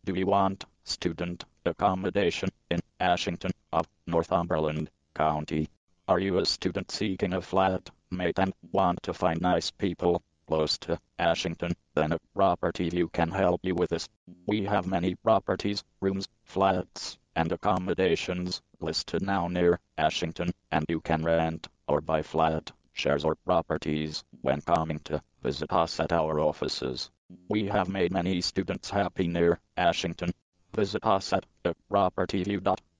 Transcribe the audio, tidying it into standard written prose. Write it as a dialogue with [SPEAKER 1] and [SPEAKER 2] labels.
[SPEAKER 1] Do you want student accommodation in Ashington of Northumberland County? Are you a student seeking a flat mate and want to find nice people close to Ashington? Then a property view can help you with this. We have many properties, rooms, flats, and accommodations listed now near Ashington, and you can rent or buy flat shares or properties when coming to visit us at our offices. We have made many students happy near Ashington. Visit us at propertyview.com.